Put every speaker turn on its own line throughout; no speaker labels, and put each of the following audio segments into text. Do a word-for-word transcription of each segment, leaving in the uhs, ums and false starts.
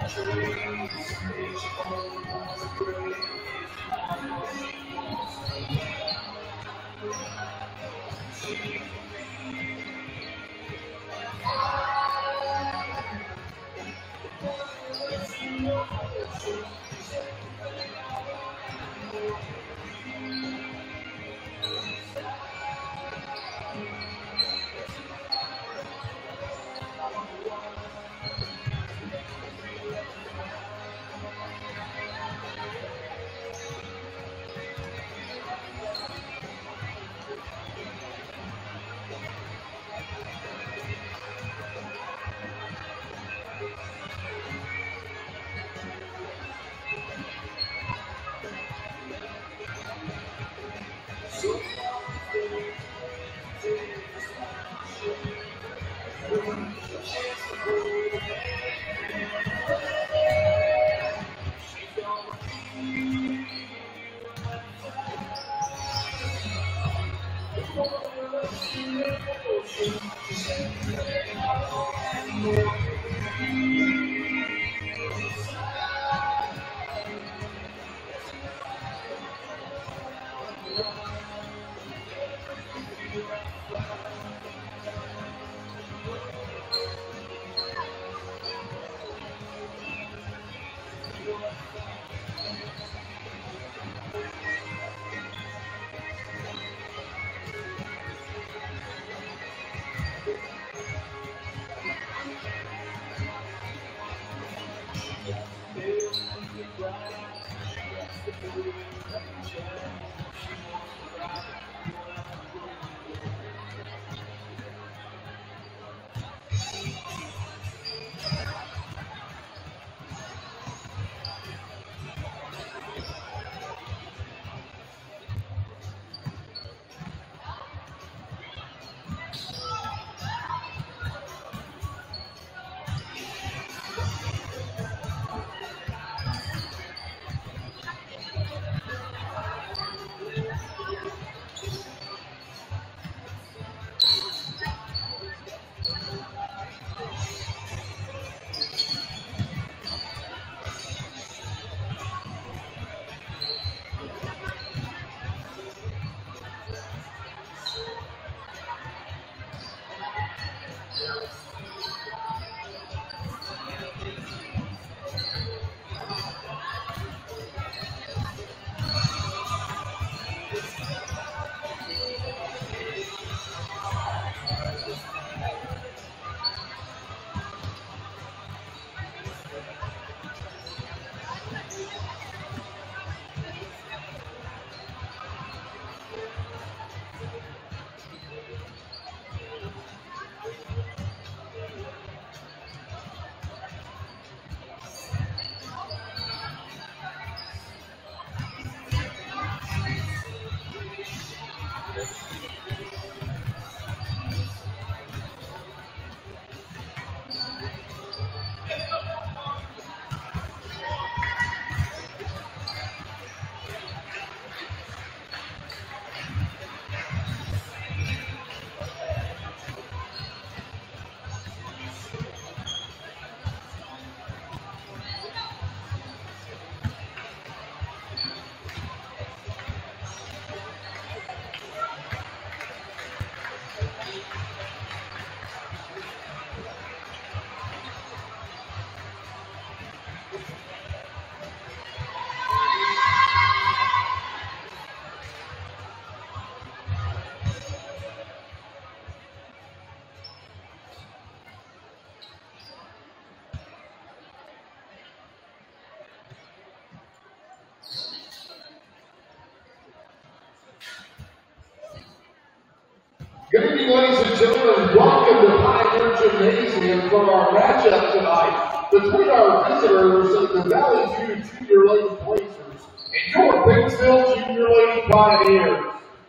Good evening, ladies and gentlemen. Welcome to Pioneer Gymnasium for our matchup tonight between our visitors of the Valley View Junior Lady Blazers and your Batesville Junior Lady Pioneers.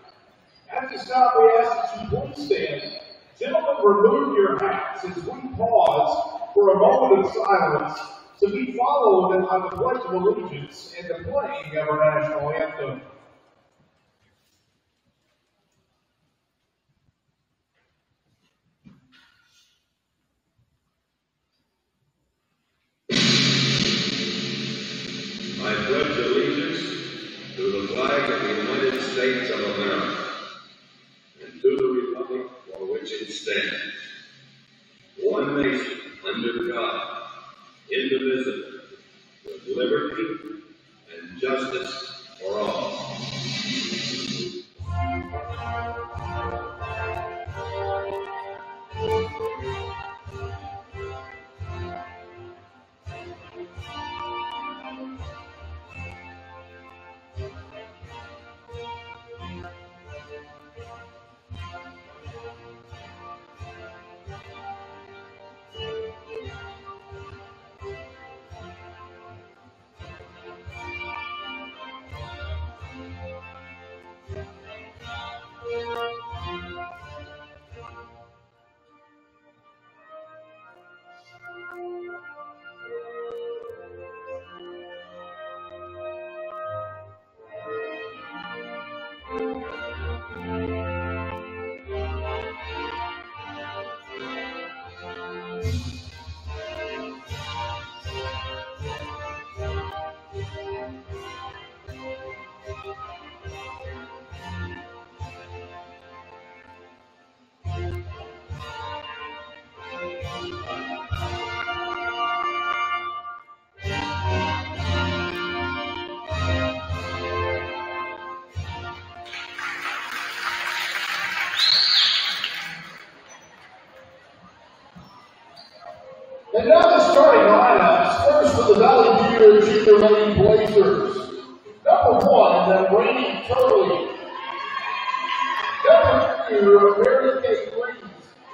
At this time, we ask that you please stand. Gentlemen, remove your hats as we pause for a moment of silence to be followed by the Pledge of Allegiance and the playing of our national anthem.
States of America, and to the republic for which it stands, one nation, under God, indivisible, with liberty and justice for all.
And now the starting lineups. First for the Valley View Junior Lady Blazers. Number one, the Rainy Turley. Number two, Mary Kate Reeves.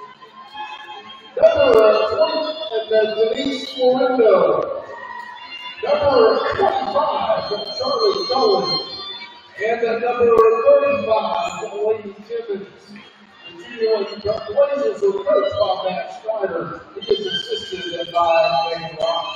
Number twenty, uh, Denise Florindo. Number twenty-five, Charlie Cohen. And the number thirty-five, Lady Timmons. The Junior Lady Blazers were coached by Matt Strider. He is assisted by Dave Ross.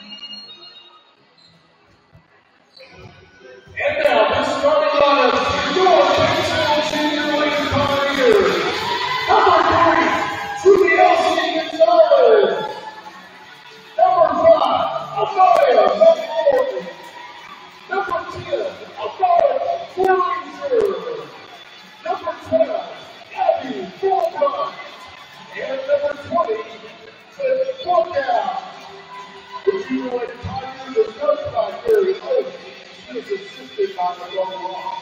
And now, this starting lineup, your Batesville Junior Lady Pioneers. Number three, Trudy Elsie Gonzalez. Number five, Amaya McNorton. Number ten, Amaya Forlinger. Number twelve, Abby Fulbright. And number twenty, Tiff Lookout. The Junior Lady Pioneers are coached by Gary Oates. He is assisted by the Young Ross.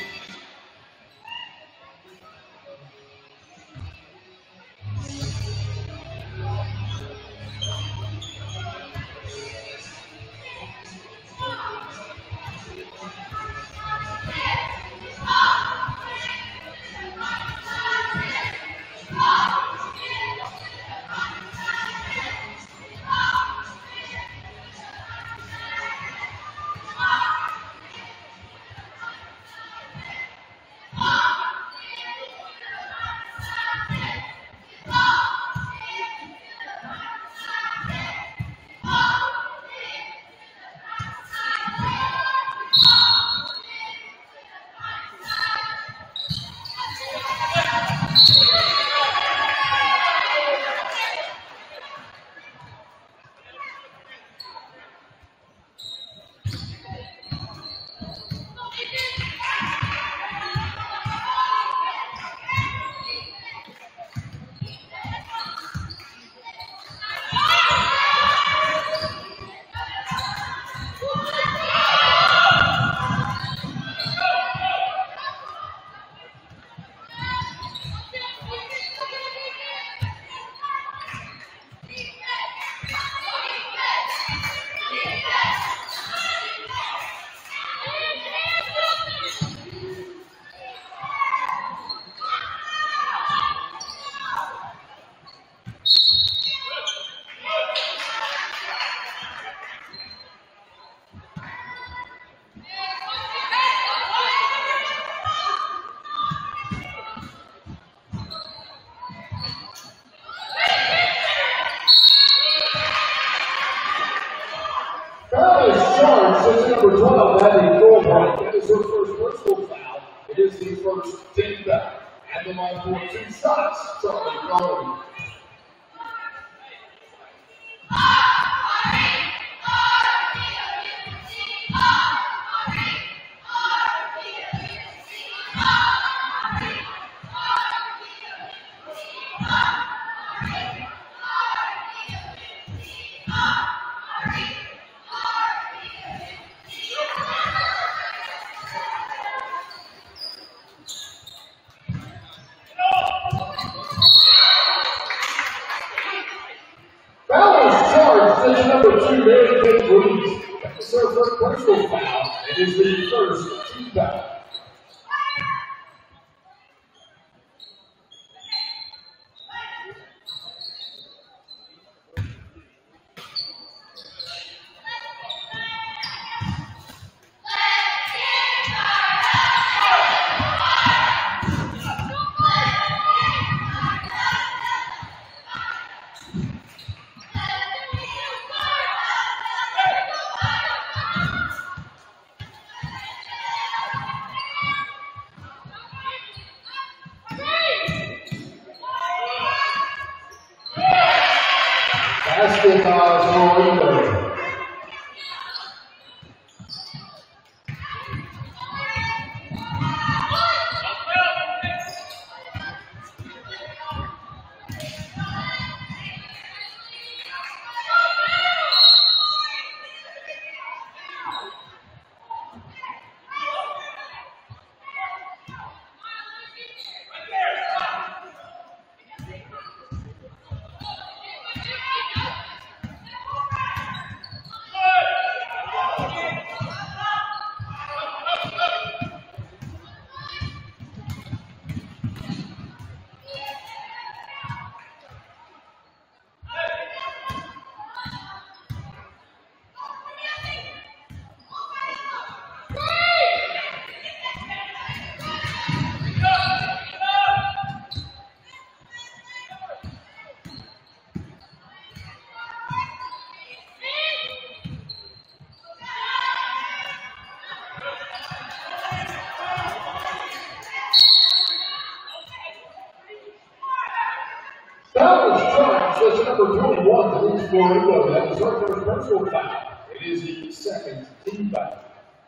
Number twelve, Abby Fulbright. That is her first personal foul. It is the first ten back. At the line for two shots, Charlie Cohen. two, Mary Kate Reeves. That's her first personal foul. It is the first team foul. Basket by Orlando. Foul is charged. That's number twenty-one, that is Orlando. That was her first personal foul. It is the second team foul.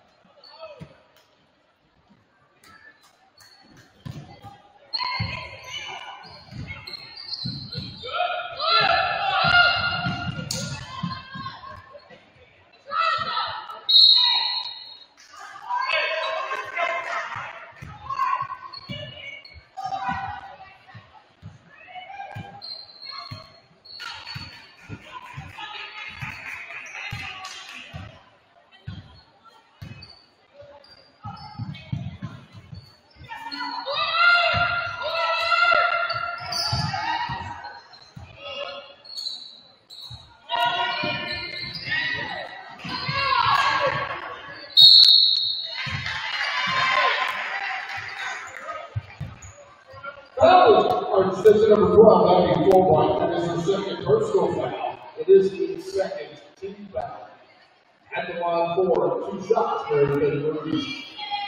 That's number twelve, that'd be four point. That is the second personal foul. It is the second team foul. At the line for two shots for the rookies.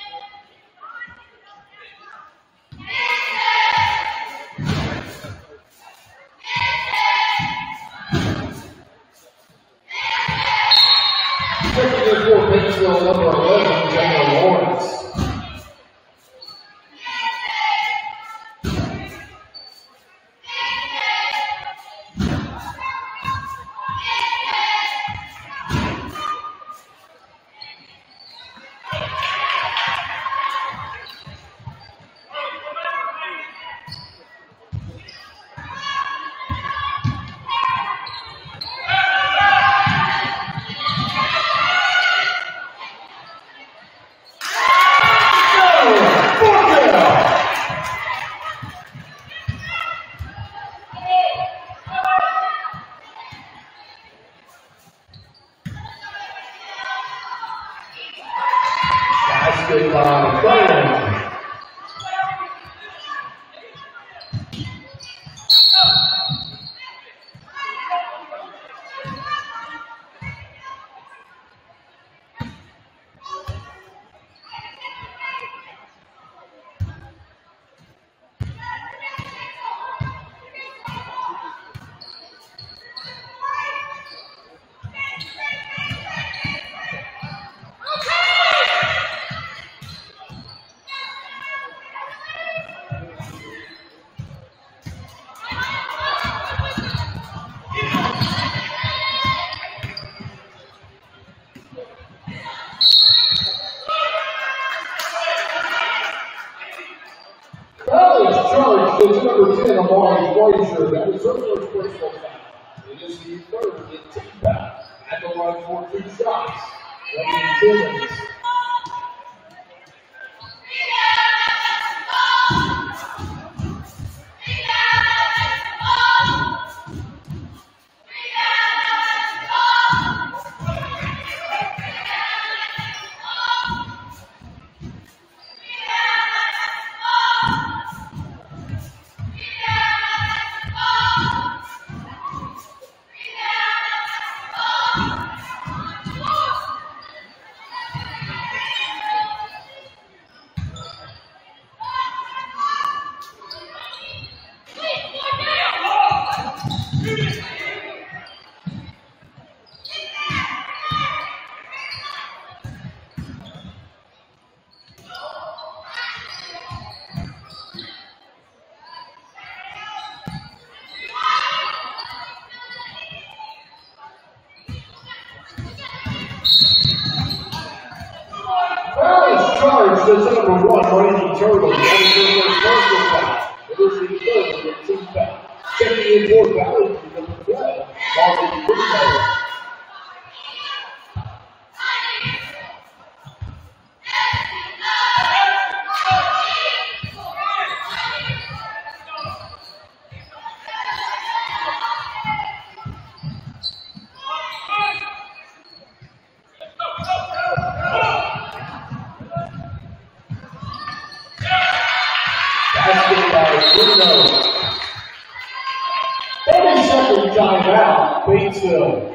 Taking it for Batesville, number eleven, General Lawrence. Basket by Brian. It's number ten, Amari Frazier. That is her first personal foul. It is the third team foul. At the line for two shots. Lady Timmons. Charged as number one, Randy Turtle. That is their first personal foul. It is the third of the team foul. Checking in for Valley for number twelve, Marvin Bruno. thirty-second timeout, Batesville.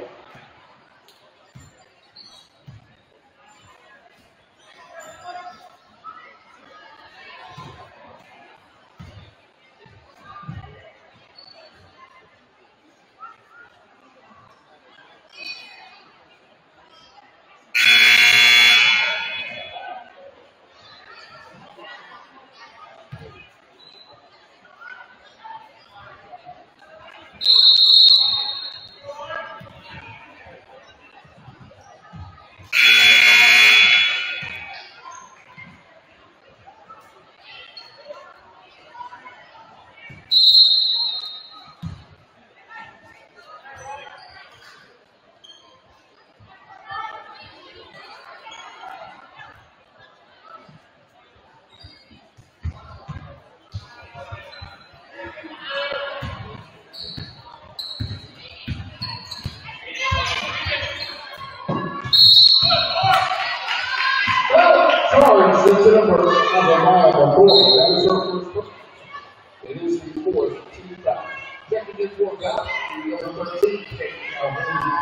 Charged is the number of a mile before. That is her first person. It is the fourth team foul. Checking in for foul. The number thirteen, Kate Calhoun.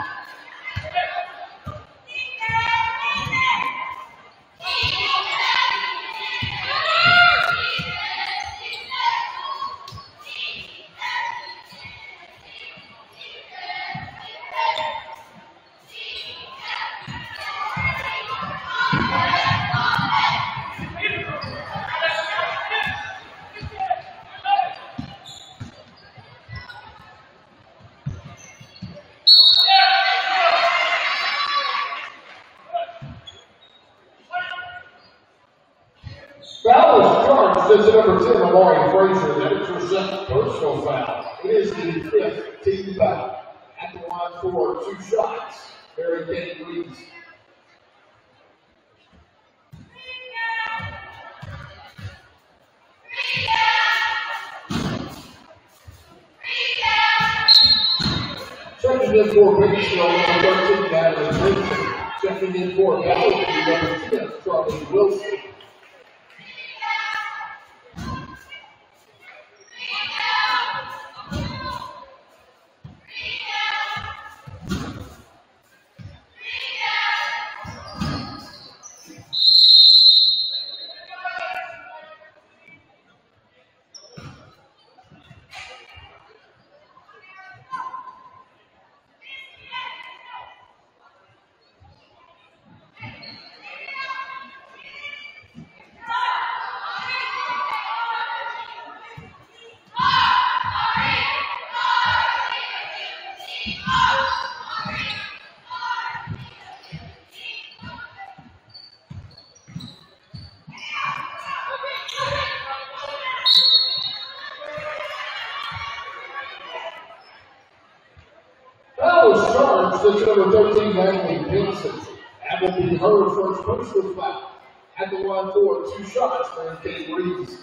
Foul is charged as number ten, Amari Frazier. That is her second personal foul. It is the fifth team foul. At the line for two shots, Mary Kay Reeves. Checking in for Batesville, number thirteen, Natalie Wilson. Checking in for Valley, number ten, Charlie Wilson. charge, that's number thirteen, Natalie Pinson. That will be her first personal foul. At the line for two shots, Mary Kate Reeves.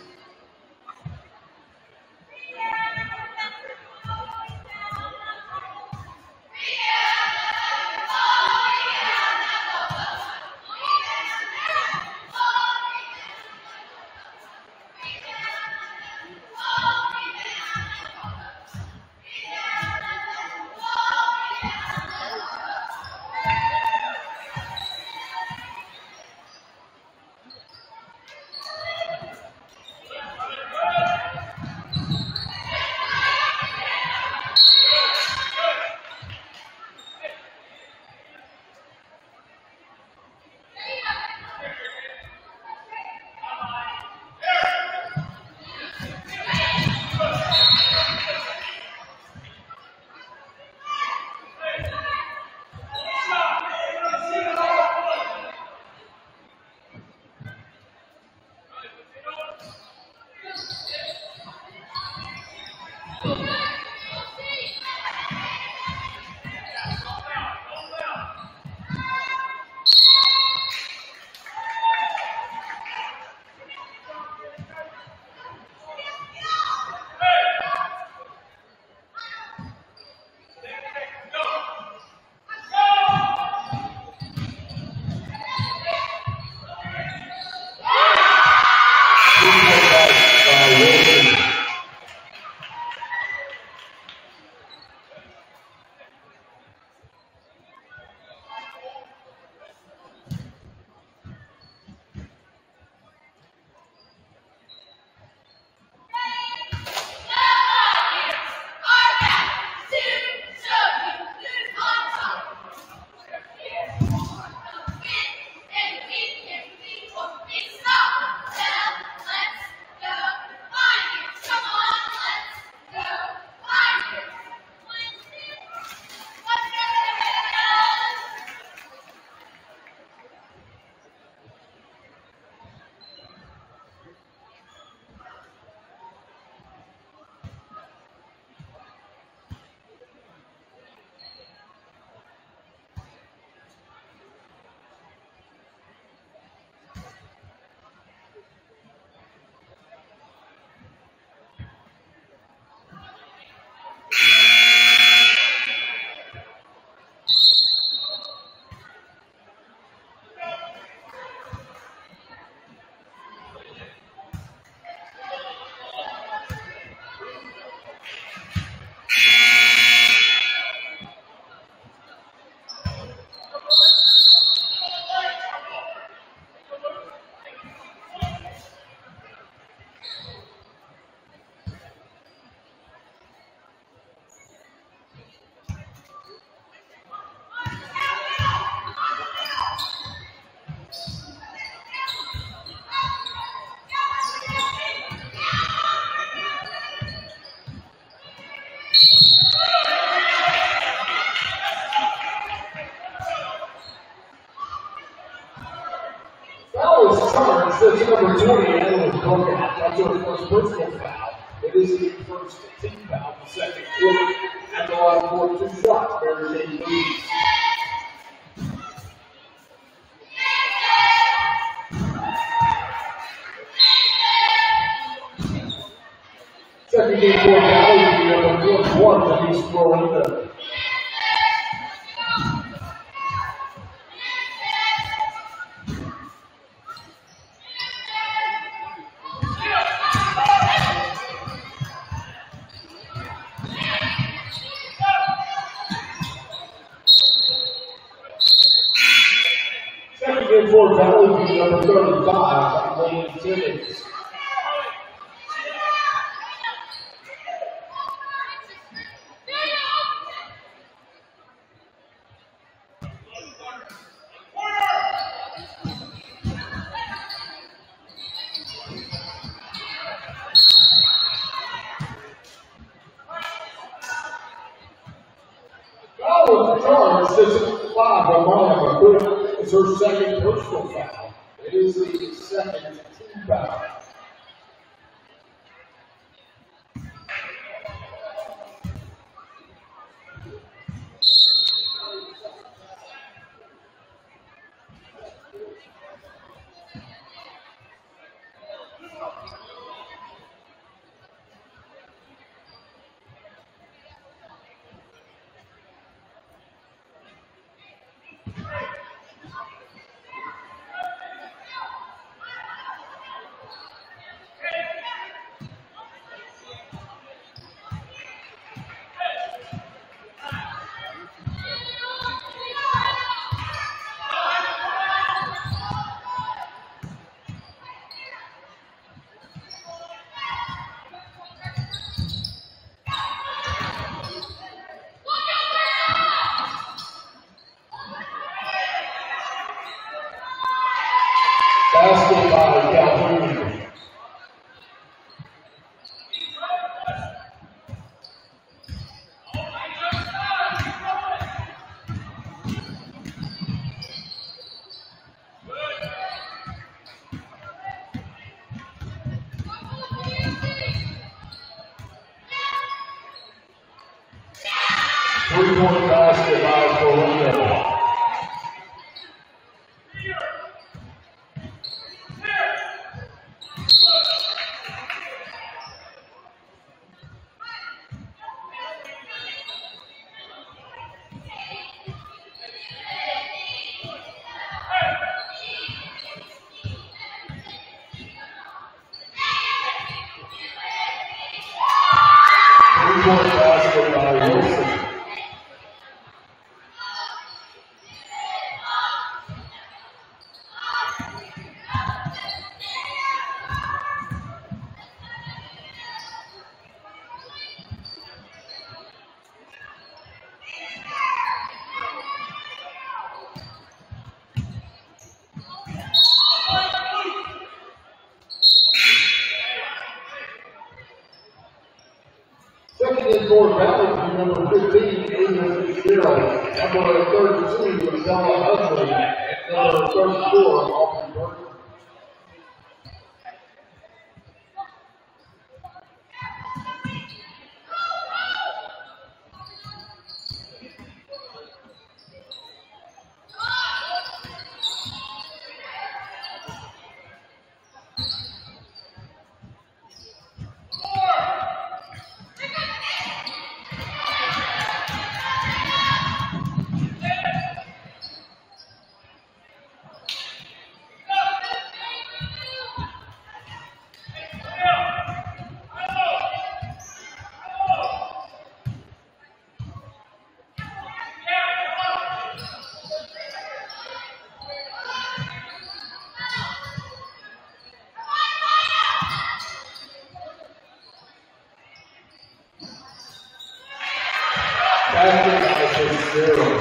That's number twenty, Adeline Coker. That's her first personal foul. It is the first team foul, the second quarter. At the line for two shots, Mary Kate leads. Second game for Valley will be on the fourth one that he's throwing the for Valley, number thirty-five, Lane Timmons. Foul charge, six five on Monica. It's her second personal foul. It is the second team foul. three-point basket by Wilson. Second in for Valley View, number fifteen, Aiden Fitzgerald. Number thirty-two, Bella Huntley. And number thirty-four, Aubrey Burton. Basket by Fitzgerald.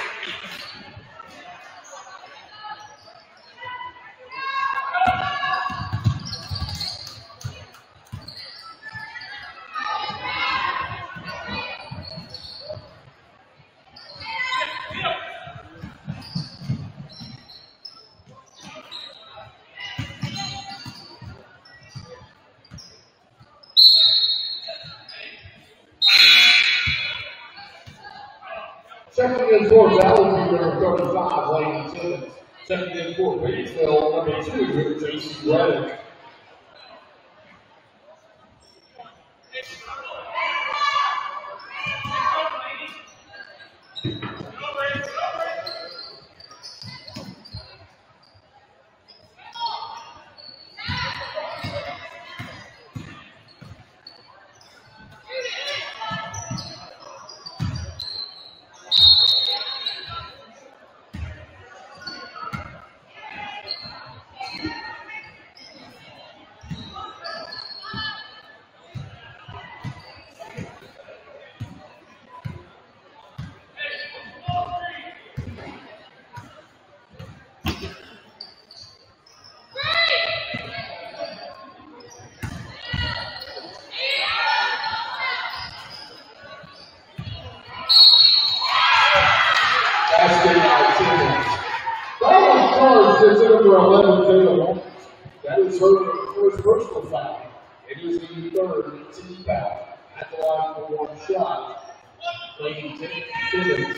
Second in for Valley View, number thirty-five, Lane Timmons. Second in for Batesville, number two, J C Reddick. Basket by Timmons. Ball charged as number eleven, Taylor Holmes. That is her first personal foul. It is the third team foul. At the line for one shot. Lane Timmons.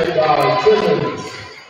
taken by Simmons.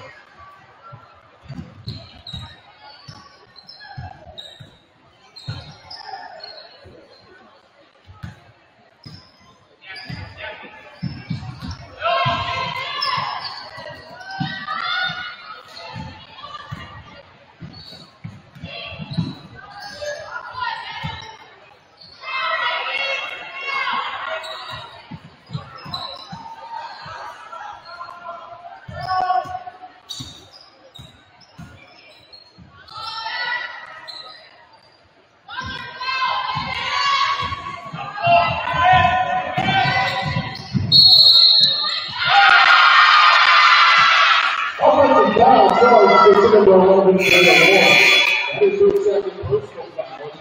Offensive foul charge to number eleven, that is her second personal foul.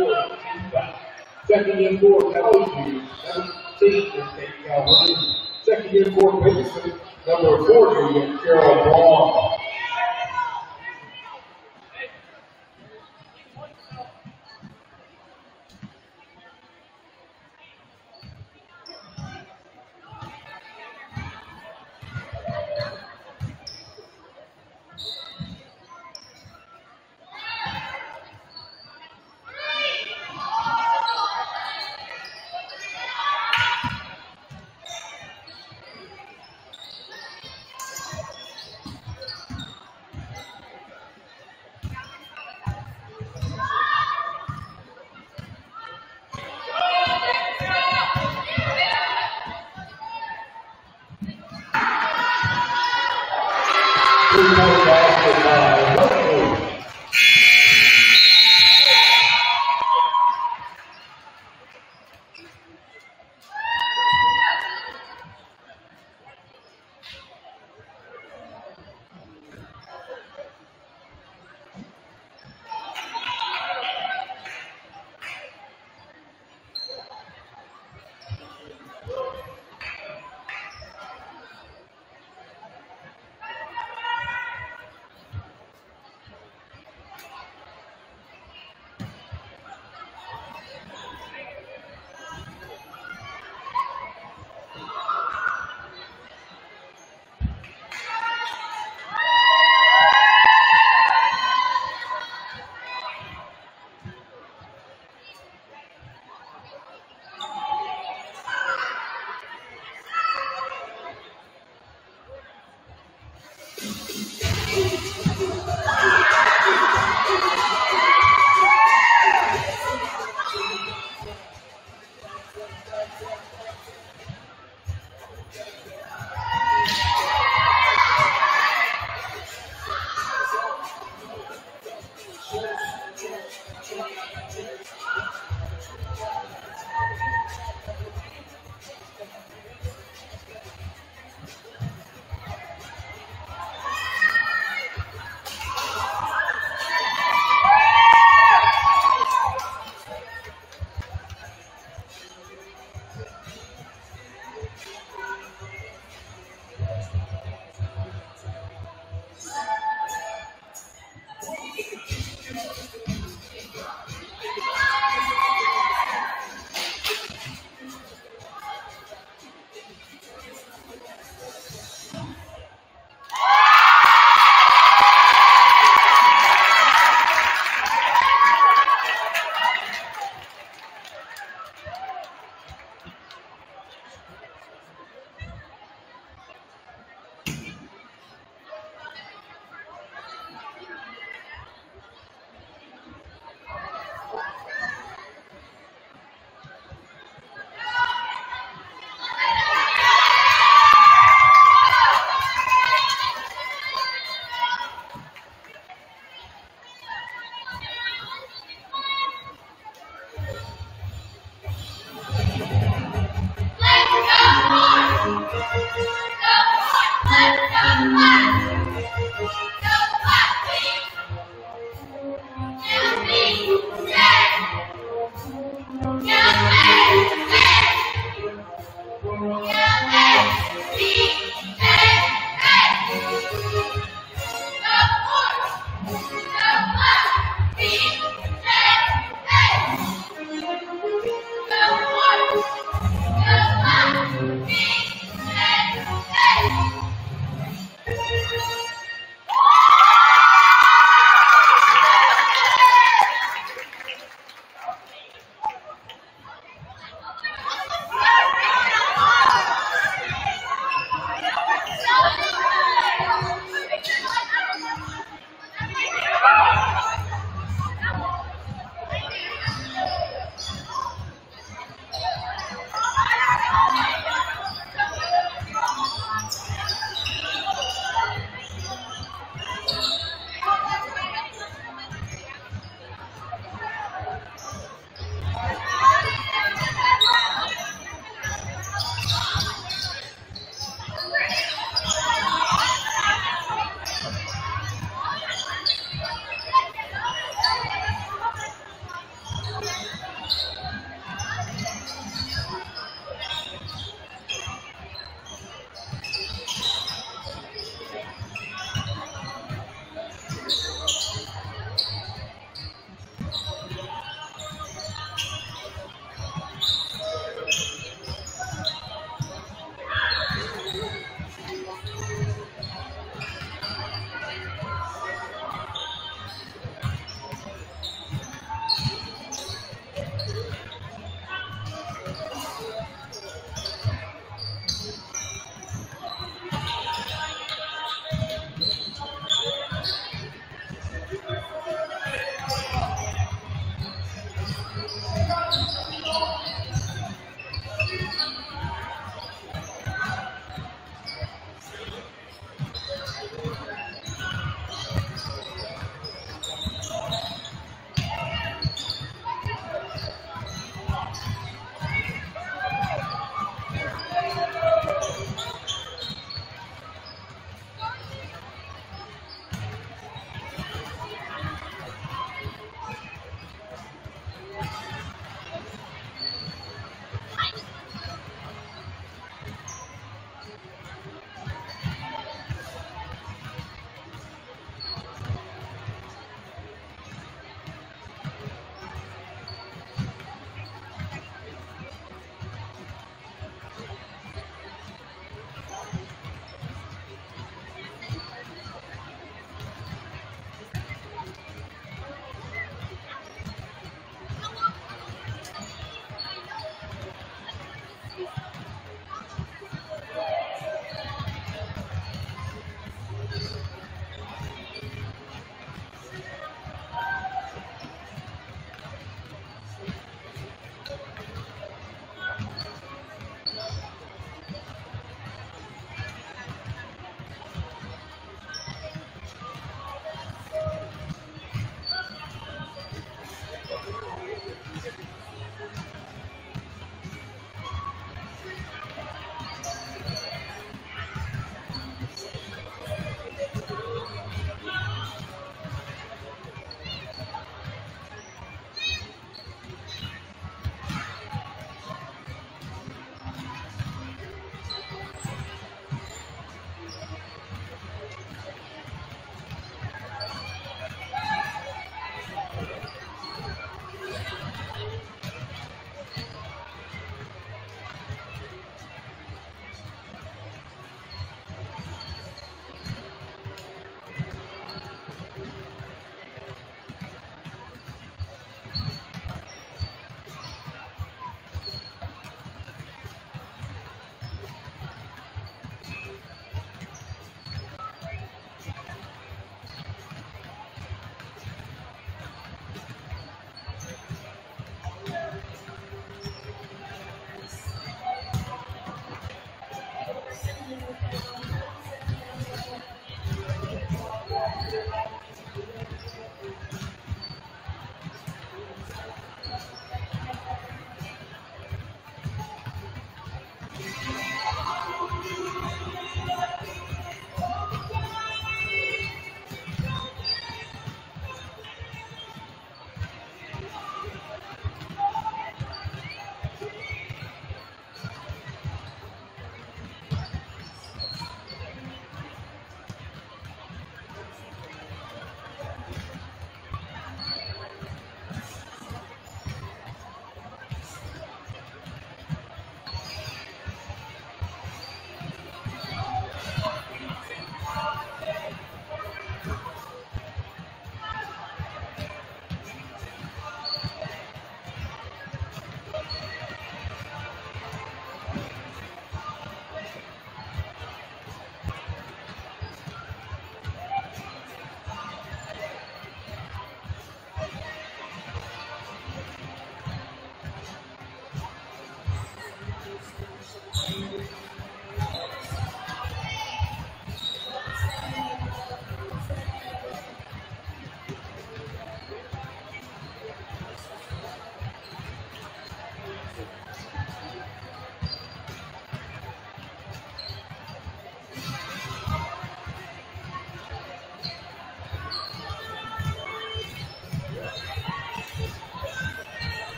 Second in for Valley View, seventeen to take Calhoun. Second in for Batesville, number forty, Carol Braun.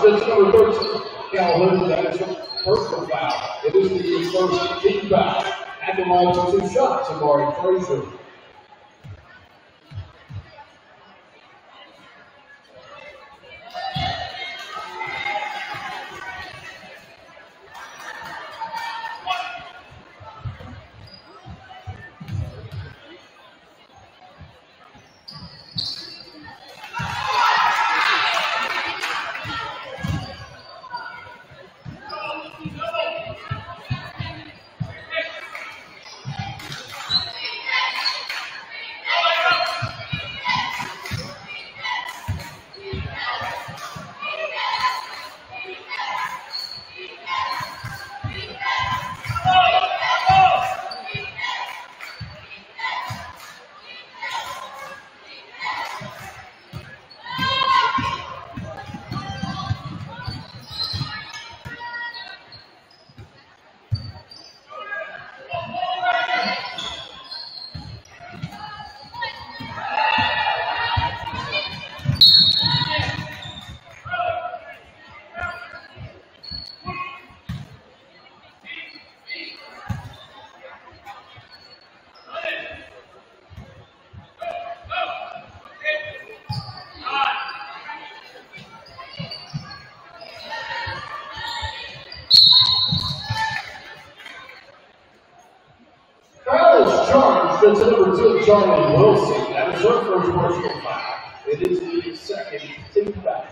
That's number thirteen. Calhoun, that is a personal foul. It is the first team foul. At the line for two shots, Amari Frazier. That's number two, Charlie Wilson. That is her first personal foul. It is the second team foul.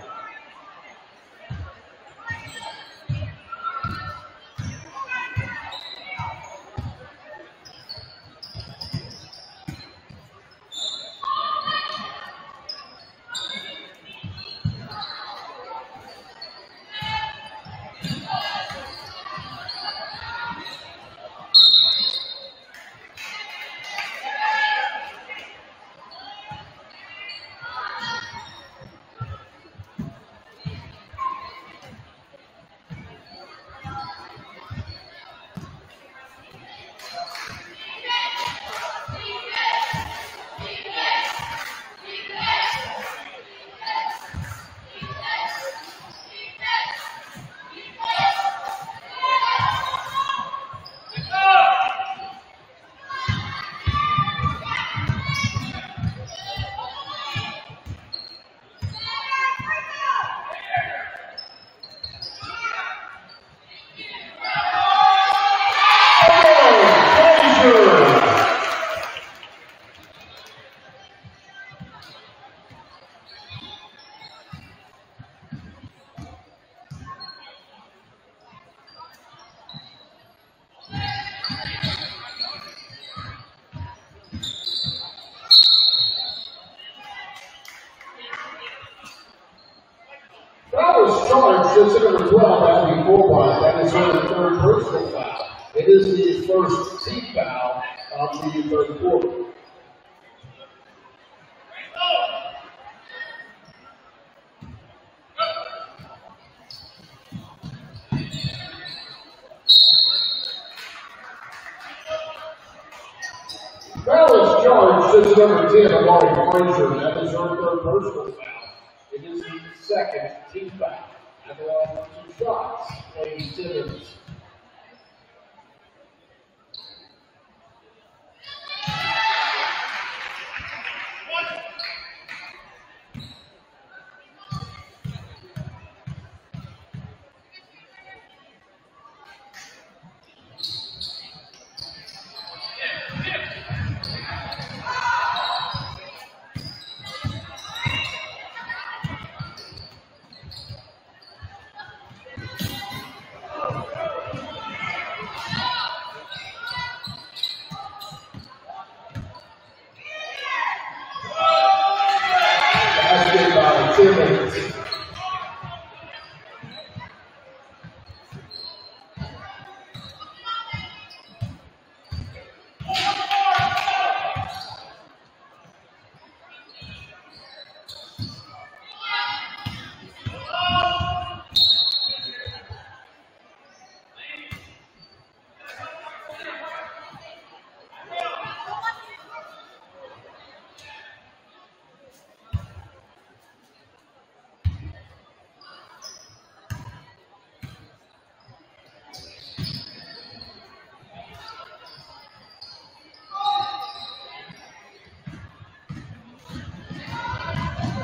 That's number twelve, Abby Forward. That is her third personal foul. It is the first team foul of the third quarter. Foul is charged. That's number ten, Amari Frazier. That is her third personal foul. It is the second team foul. At the line for two shots, Lane Simmons.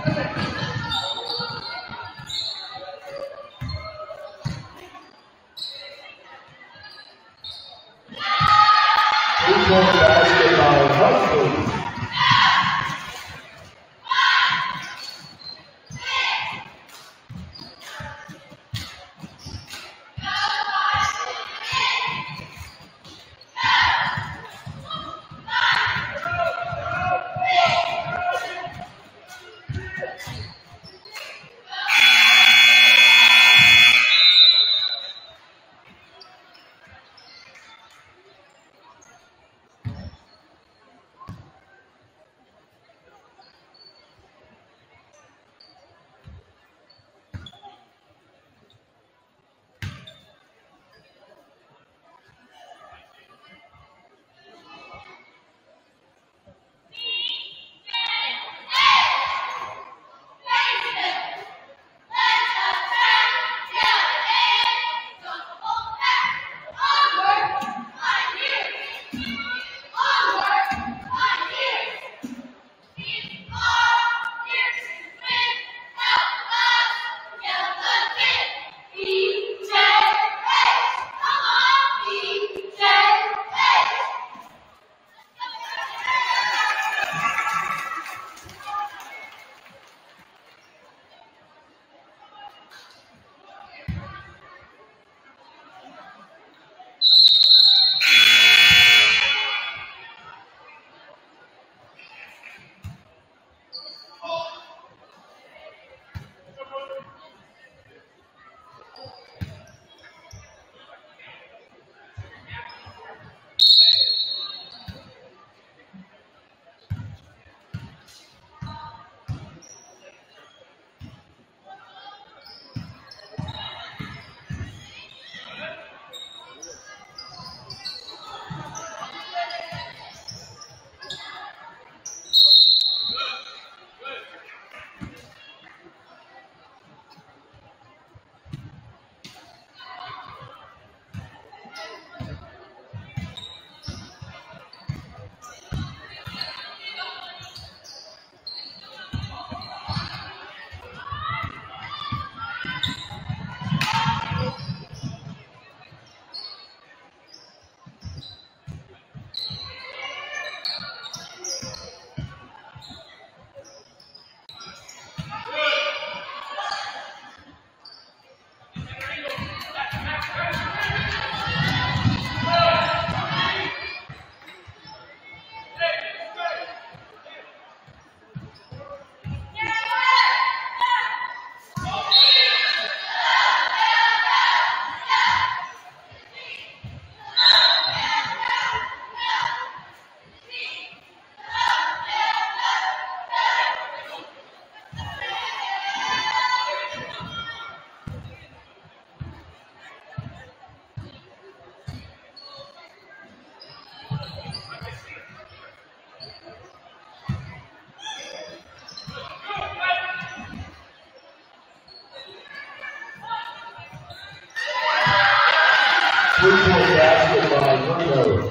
Three-point basket by Bruno.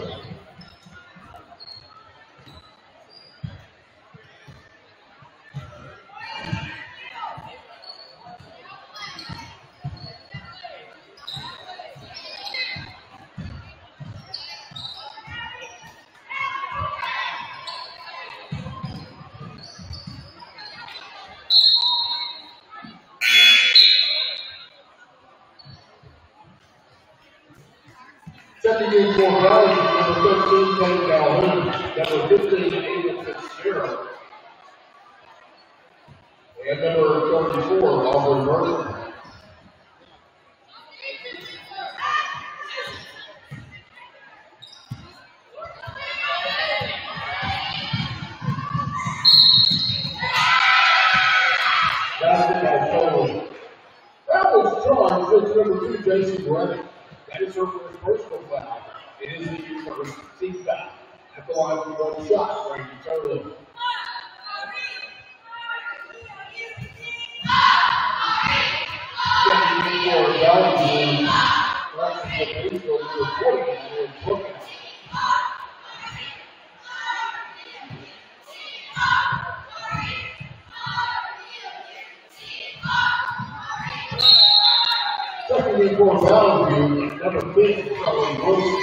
Checking in for Valley, number thirteen, Kevin Calhoun, number fifteen, Aiden Fitzgerald, and number twenty-four, Aubrey Burton. Basketball total. That was charged with number two, Jason Brennan. That is her first personal foul. It is the first team foul. At the line for one shot, Randy Turley. Second for Valley, Francis the Batesville, number forty, is looking. in for Valley View, number fifty, Charlie Wilson.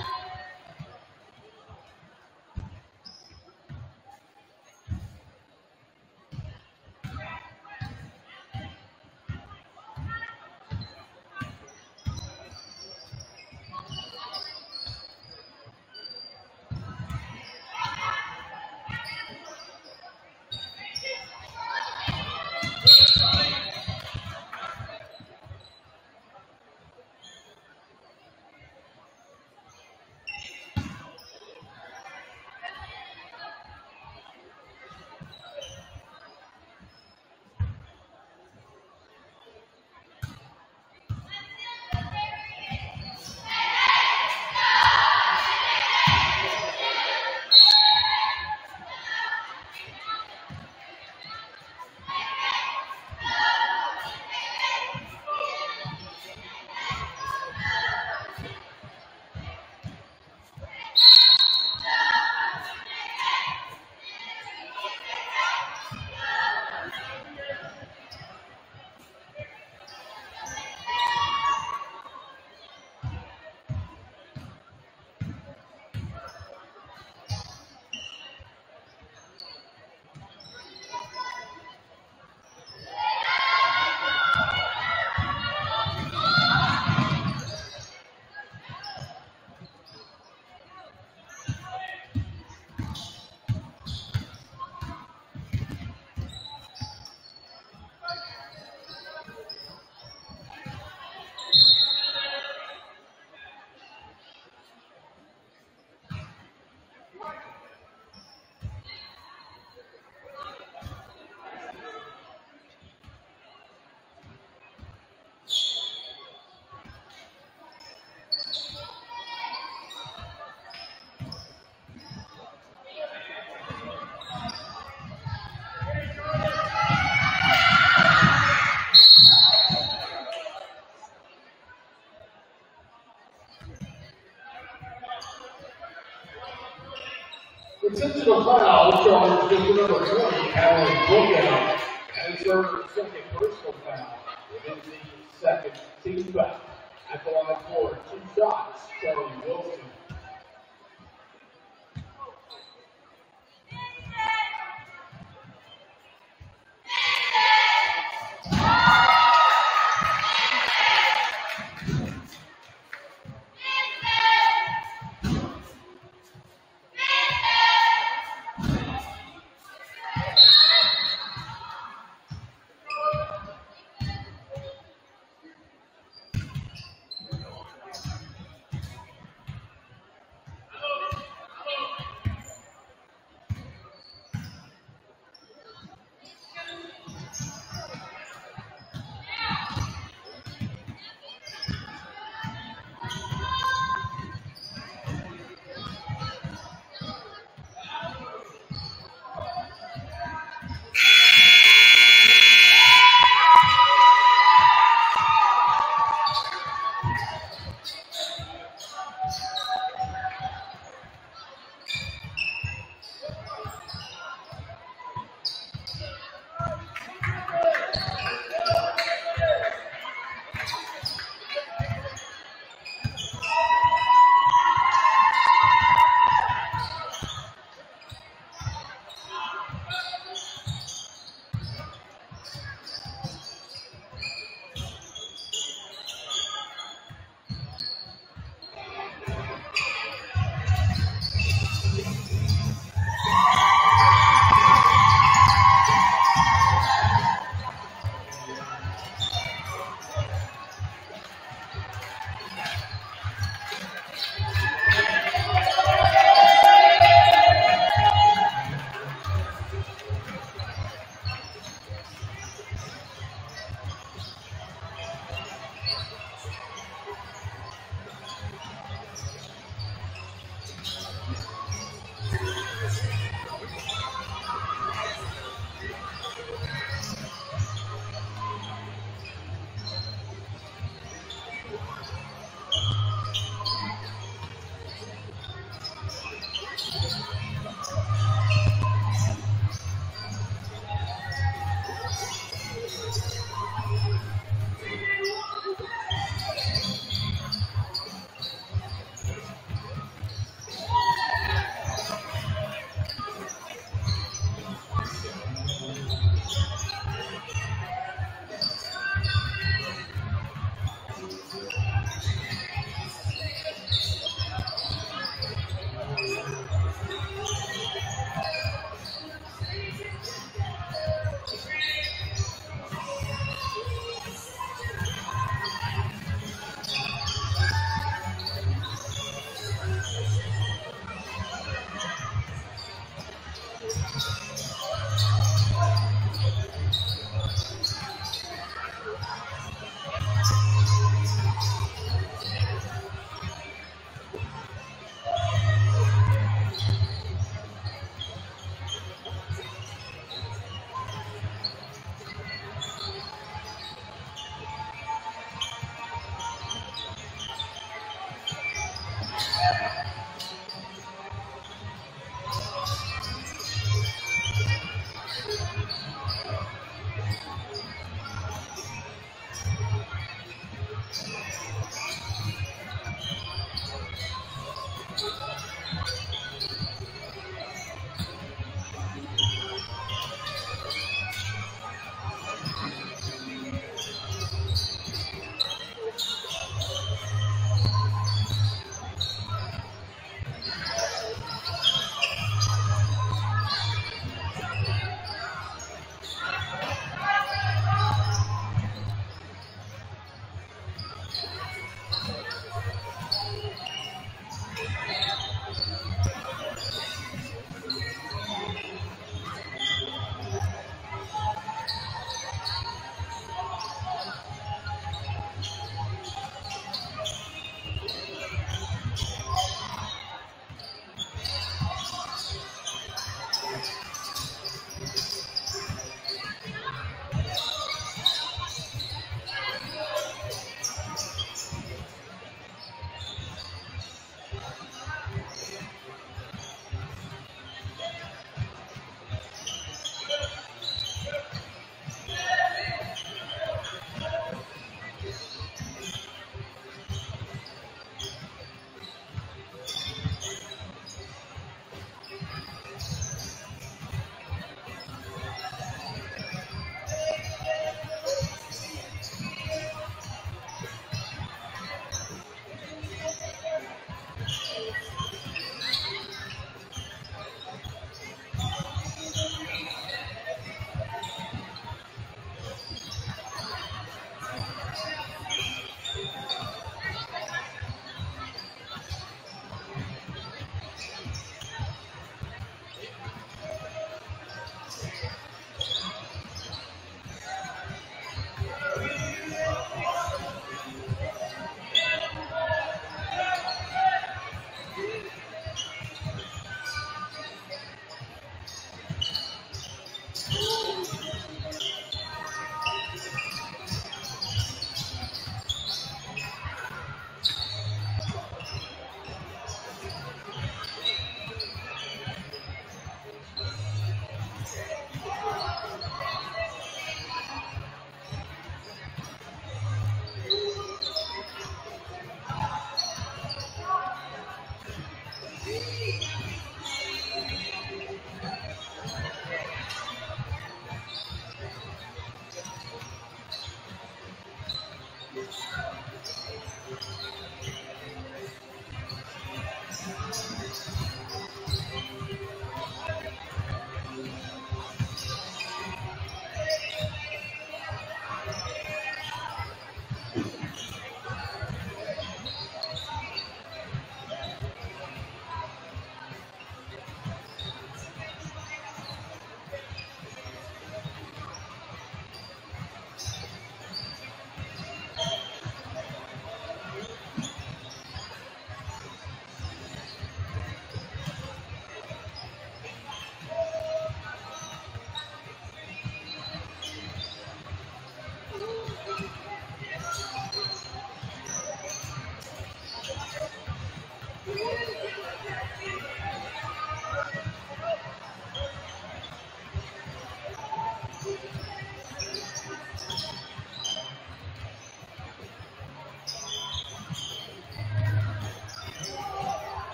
Intentional foul charged with number twenty, Alan Bookout, and served second personal foul within the second team foul. At the line for two shots, Charlie Wilson.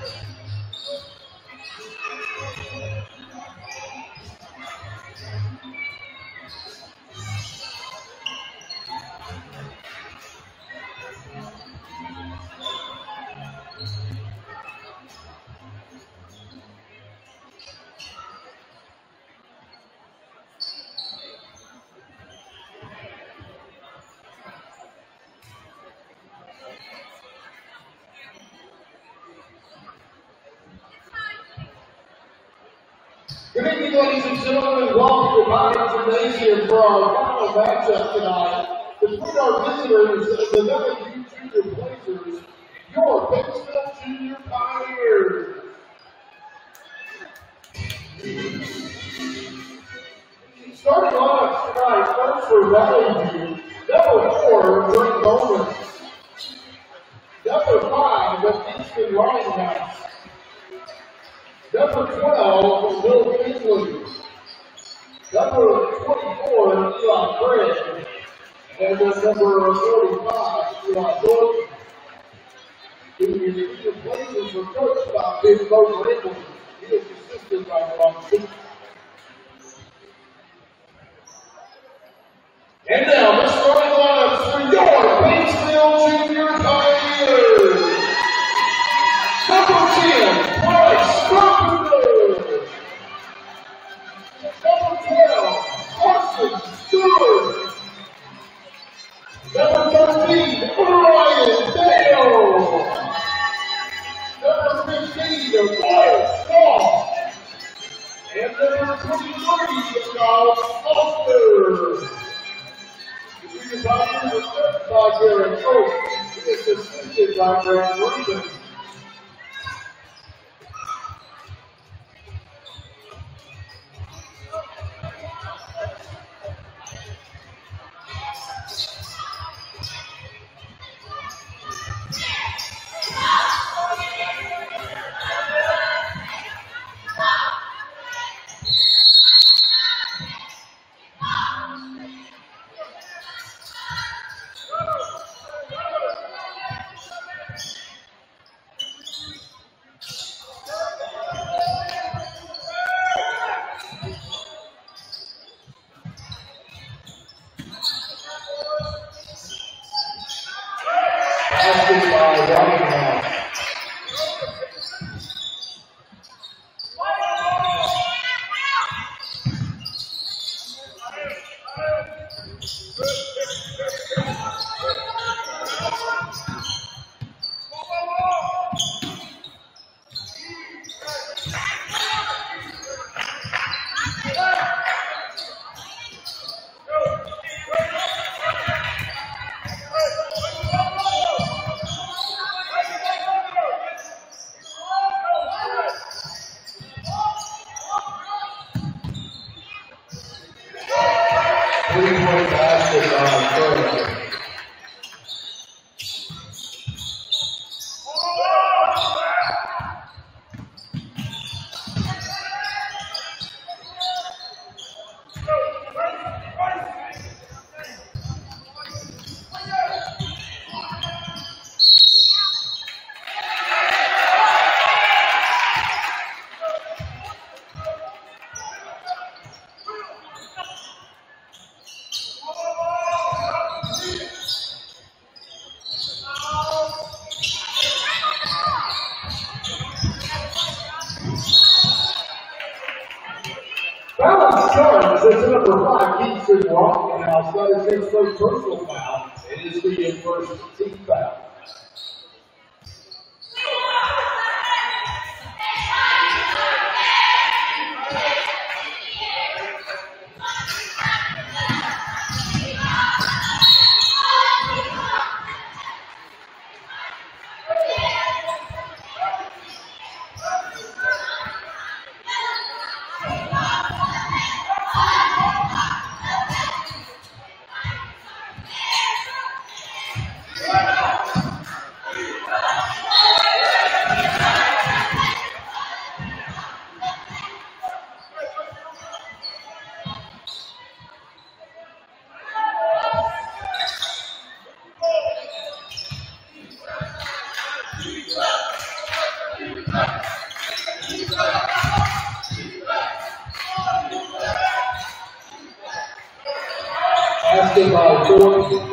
Good evening, ladies and gentlemen, and welcome to Batesville Gymnasium for our final matchup tonight between our visitors, the Valley View Junior Blazers, and your Batesville Junior Pioneers. Starting off tonight, first for Valley View, number four, Drake Bowman. Number five, Batesville Running House. Number twelve, Will Kingley. Number twenty-four, Eli Craig. And then number forty-five, Eli Jordan. The Junior Blazers were coached by Big Bo Ringling. He is assisted by Ron Cooper. And now, the starting lineups for your Batesville Junior Pioneers. Number ten, Bryce Carpenter. Number twelve, Austin Stewart. Number thirteen, Orion Dale. Number fifteen, Wyatt Shaw. And number twenty-three, Charles Foster. The Junior Pioneers are coached by Gary Coates. He is assisted by Brad Rubin. It's number five, Keith Rock, and outside of his first personal foul. It is the first team foul. basket by Jordan.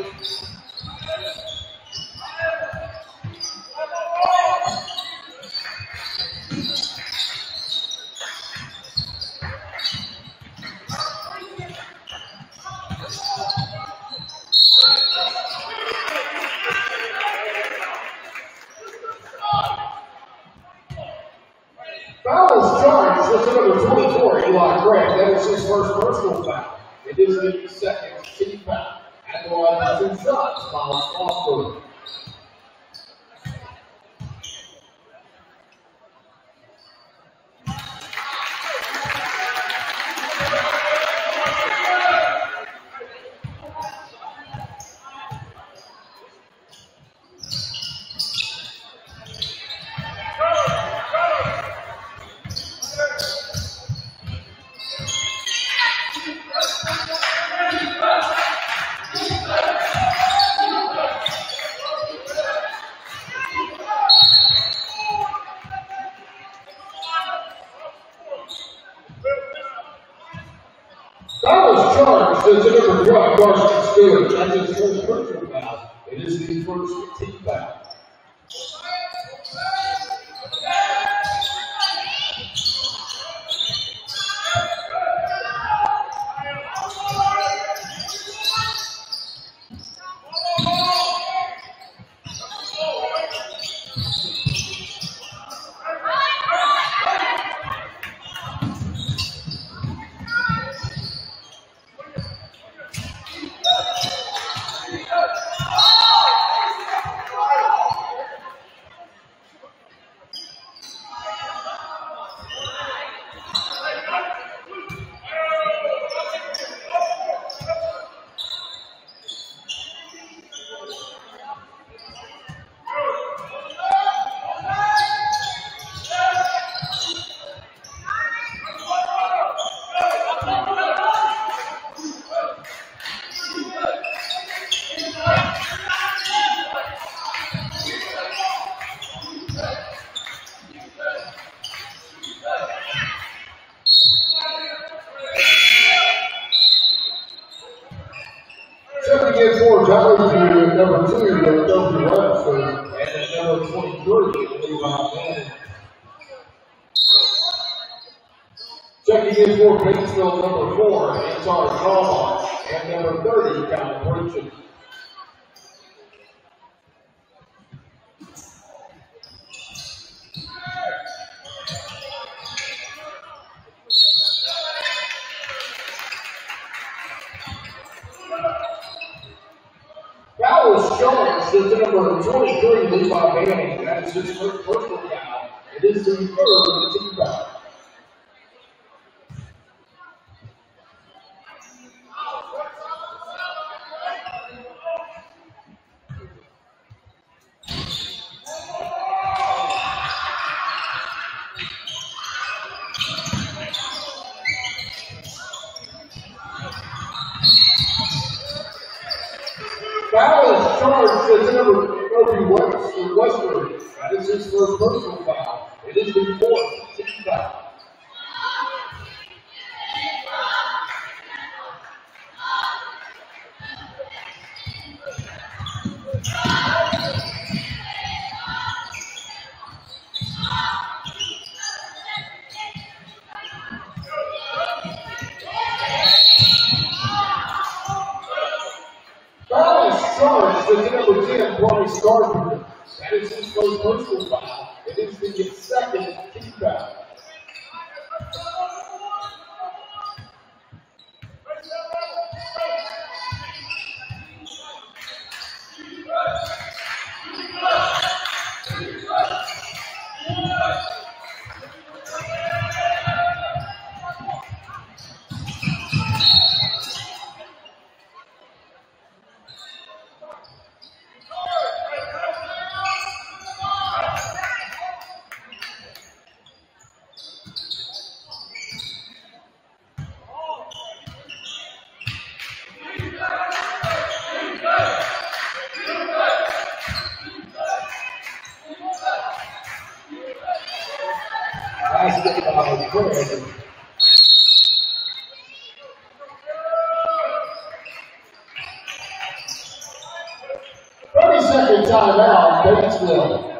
Foul is charged with number twenty-four, Eli Gray. That is his first personal foul. It is the second team foul. At the line, two shots, Miles Foster. Foul is charged as the number twelve, Carson Stewart. That's his first personal foul. It is the first team foul. Checking in for Batesville, number two, Doctor Webster, and at number twenty-three, Levi Manning. Checking in for Batesville, number four, Antar Kama, and number thirty, Kyle Pritchett. Foul is charged to number twenty-three, Levi Manning. That is his first personal foul. It is the third team foul. Foul is charged to number Kobe Webster Westbury. That is his first personal foul. It is the fourth team foul. Charged with number ten, Bryce Gardner. That is his first personal foul. It is the second team foul. Basket by Gray. timeout, Batesville.